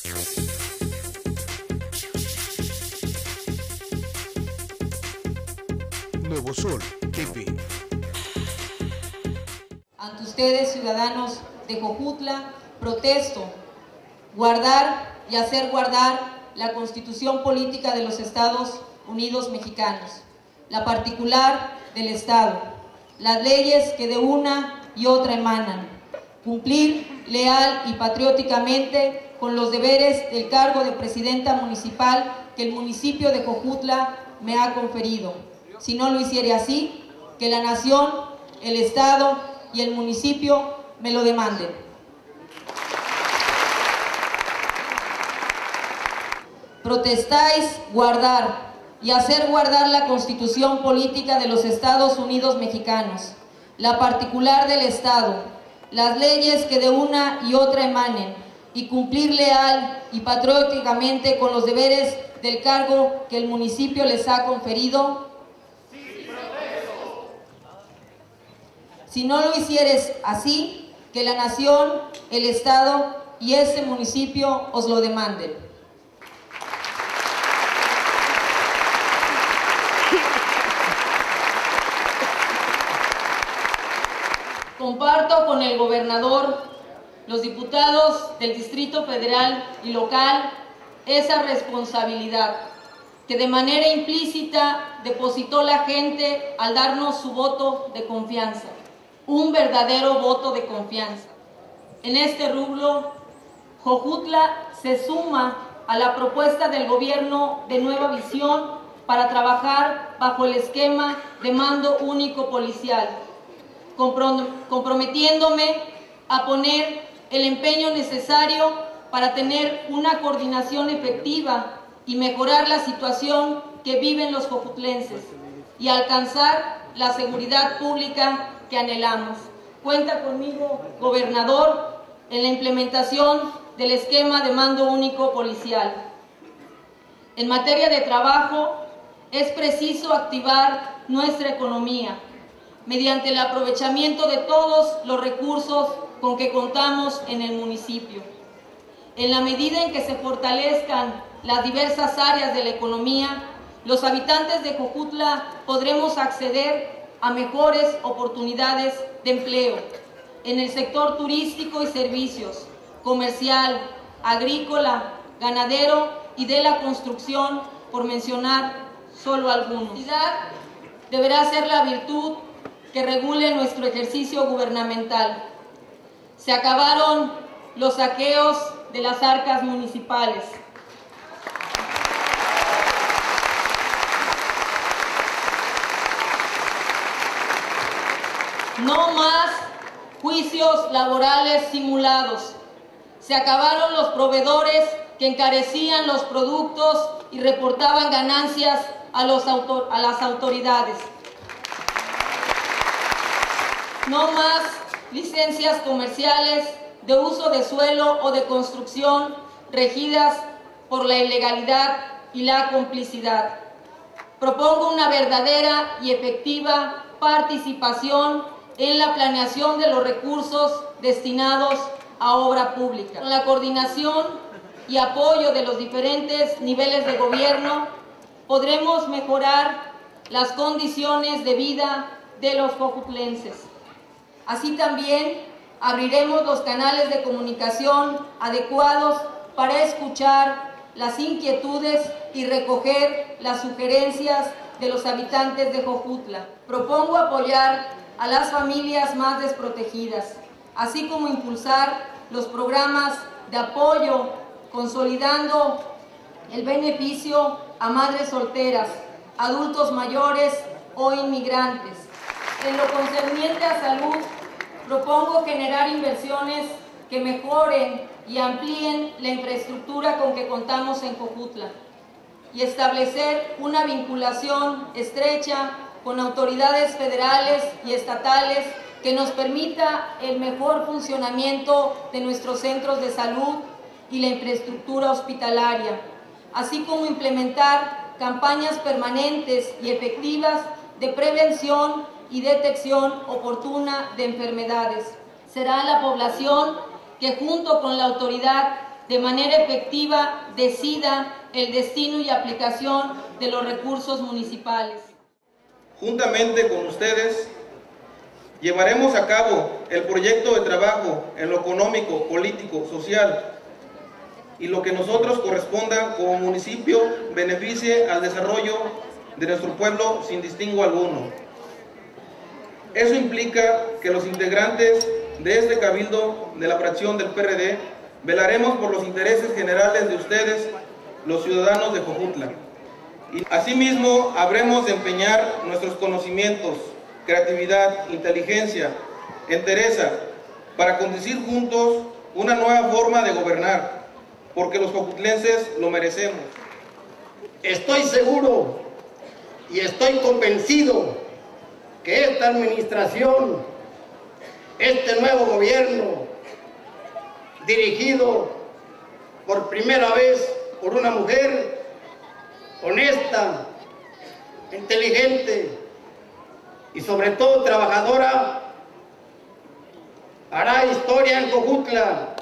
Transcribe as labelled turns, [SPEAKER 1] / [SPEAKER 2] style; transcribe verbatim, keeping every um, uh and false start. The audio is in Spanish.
[SPEAKER 1] Nuevo Sol T V.
[SPEAKER 2] Ante ustedes, ciudadanos de Jojutla, protesto guardar y hacer guardar la Constitución Política de los Estados Unidos Mexicanos, la particular del Estado, las leyes que de una y otra emanan, cumplir leal y patrióticamente con los deberes del cargo de presidenta municipal que el municipio de Jojutla me ha conferido. Si no lo hiciere así, que la nación, el Estado y el municipio me lo demanden. Protestáis guardar y hacer guardar la Constitución Política de los Estados Unidos Mexicanos, la particular del Estado, las leyes que de una y otra emanen, y cumplir leal y patrióticamente con los deberes del cargo que el municipio les ha conferido. Si no lo hicieres así, que la nación, el Estado y este municipio os lo demanden. Comparto con el gobernador, los diputados del Distrito Federal y local, esa responsabilidad que de manera implícita depositó la gente al darnos su voto de confianza. Un verdadero voto de confianza. En este rubro, Jojutla se suma a la propuesta del gobierno de Nueva Visión para trabajar bajo el esquema de mando único policial, comprometiéndome a poner el empeño necesario para tener una coordinación efectiva y mejorar la situación que viven los jojutlenses y alcanzar la seguridad pública que anhelamos. Cuenta conmigo, gobernador, en la implementación del esquema de mando único policial. En materia de trabajo, es preciso activar nuestra economía mediante el aprovechamiento de todos los recursos con que contamos en el municipio. En la medida en que se fortalezcan las diversas áreas de la economía, los habitantes de Jojutla podremos acceder a mejores oportunidades de empleo en el sector turístico y servicios, comercial, agrícola, ganadero y de la construcción, por mencionar solo algunos. La identidad deberá ser la virtud que regule nuestro ejercicio gubernamental. Se acabaron los saqueos de las arcas municipales. No más juicios laborales simulados. Se acabaron los proveedores que encarecían los productos y reportaban ganancias a, los autor- a las autoridades. No más licencias comerciales de uso de suelo o de construcción regidas por la ilegalidad y la complicidad. Propongo una verdadera y efectiva participación en la planeación de los recursos destinados a obra pública. Con la coordinación y apoyo de los diferentes niveles de gobierno, podremos mejorar las condiciones de vida de los jojutlenses. Así también abriremos los canales de comunicación adecuados para escuchar las inquietudes y recoger las sugerencias de los habitantes de Jojutla. Propongo apoyar a las familias más desprotegidas, así como impulsar los programas de apoyo, consolidando el beneficio a madres solteras, adultos mayores o inmigrantes. En lo concerniente a salud, propongo generar inversiones que mejoren y amplíen la infraestructura con que contamos en Jojutla y establecer una vinculación estrecha con autoridades federales y estatales que nos permita el mejor funcionamiento de nuestros centros de salud y la infraestructura hospitalaria, así como implementar campañas permanentes y efectivas de prevención y detección oportuna de enfermedades. Será la población que junto con la autoridad de manera efectiva decida el destino y aplicación de los recursos municipales.
[SPEAKER 3] Juntamente con ustedes, llevaremos a cabo el proyecto de trabajo en lo económico, político, social y lo que nosotros corresponda como municipio beneficie al desarrollo de nuestro pueblo sin distingo alguno. Eso implica que los integrantes de este cabildo de la fracción del P R D velaremos por los intereses generales de ustedes, los ciudadanos de Jojutla. Y asimismo, habremos de empeñar nuestros conocimientos, creatividad, inteligencia, entereza, para conducir juntos una nueva forma de gobernar, porque los jojutlenses lo merecemos.
[SPEAKER 4] Estoy seguro y estoy convencido que esta administración, este nuevo gobierno, dirigido por primera vez por una mujer honesta, inteligente y sobre todo trabajadora, hará historia en Jojutla